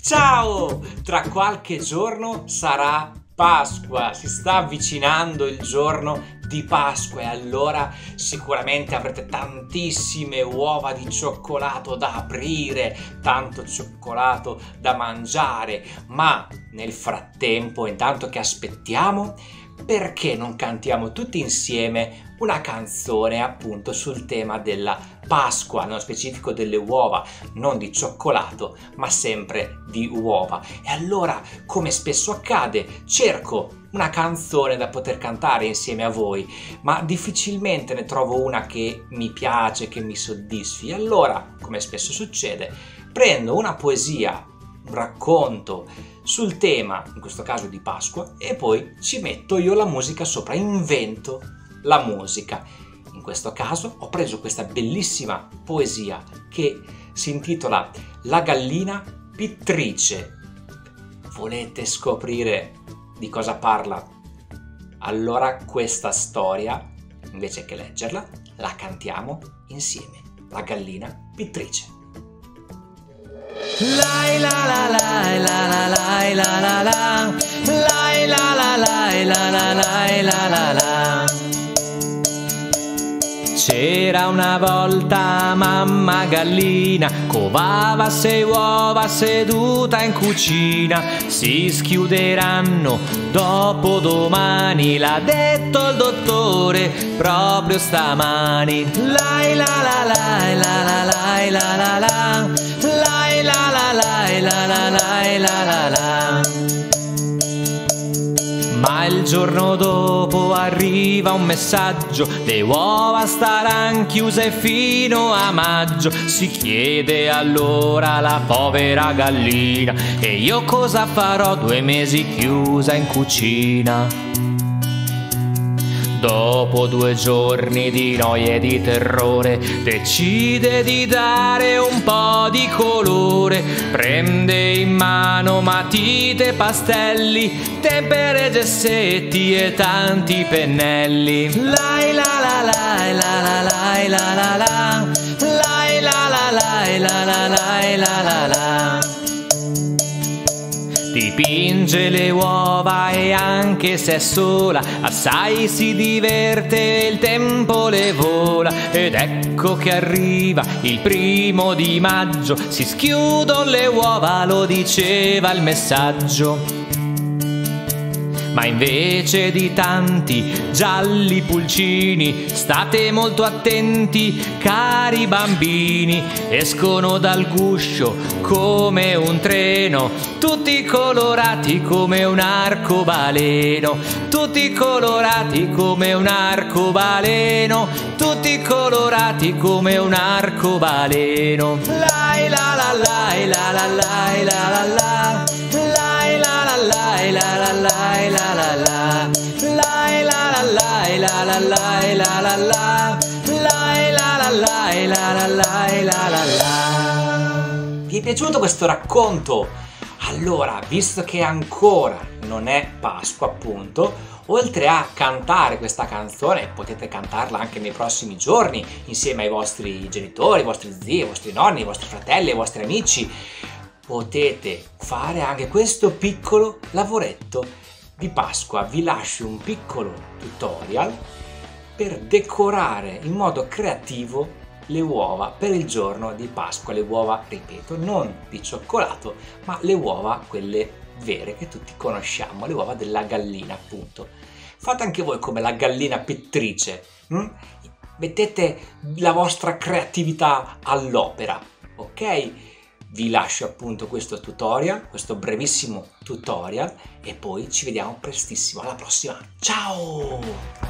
Ciao! Tra qualche giorno sarà Pasqua, si sta avvicinando il giorno di Pasqua e allora sicuramente avrete tantissime uova di cioccolato da aprire, tanto cioccolato da mangiare, ma nel frattempo, intanto che aspettiamo, perché non cantiamo tutti insieme una canzone appunto sul tema della Pasqua, nello specifico delle uova, non di cioccolato ma sempre di uova. E allora, come spesso accade, cerco una canzone da poter cantare insieme a voi, ma difficilmente ne trovo una che mi piace, che mi soddisfi. Allora, come spesso succede, prendo una poesia, un racconto sul tema, in questo caso di Pasqua, e poi ci metto io la musica sopra, invento la musica. In questo caso ho preso questa bellissima poesia che si intitola La gallina pittrice. Volete scoprire di cosa parla? Allora questa storia, invece che leggerla, la cantiamo insieme. La gallina pittrice. Lai la la la la la la la la la, lai la la la la la la la la la. C'era una volta mamma gallina, covava 6 uova seduta in cucina. Si schiuderanno dopo domani, l'ha detto il dottore proprio stamani. Lai la la la la la la la la la, lai la la la la la la la la la. Ma il giorno dopo arriva un messaggio: le uova staranno chiuse fino a maggio. Si chiede allora la povera gallina: e io cosa farò 2 mesi chiusa in cucina? Dopo 2 giorni di noia e di terrore, decide di dare un po' di colore. Prende in mano matite, pastelli, tempere, gessetti e tanti pennelli. Lai la la la la la la la la la, lai la la la la la la la la la. Dipinge le uova e anche se è sola, assai si diverte, il tempo le vola. Ed ecco che arriva il 1° di maggio, si schiudono le uova, lo diceva il messaggio. Ma invece di tanti gialli pulcini, state molto attenti cari bambini, escono dal guscio come un treno, tutti colorati come un arcobaleno, tutti colorati come un arcobaleno, tutti colorati come un arcobaleno. Lai la la lai la la lai la la la, lai la la lai la la lai la la la, lai la la lai la la lai la la la, lai la la lai la la lai la la la. Vi è piaciuto questo racconto? Allora, visto che ancora non è Pasqua appunto, oltre a cantare questa canzone, potete cantarla anche nei prossimi giorni insieme ai vostri genitori, ai vostri zii, ai vostri nonni, ai vostri fratelli, ai vostri amici. Potete fare anche questo piccolo lavoretto di Pasqua. Vi lascio un piccolo tutorial per decorare in modo creativo le uova per il giorno di Pasqua. Le uova, ripeto, non di cioccolato, ma le uova quelle vere che tutti conosciamo, le uova della gallina appunto. Fate anche voi come la gallina pittrice, mettete la vostra creatività all'opera, ok? Vi lascio appunto questo tutorial, questo brevissimo tutorial, e poi ci vediamo prestissimo. Alla prossima, ciao!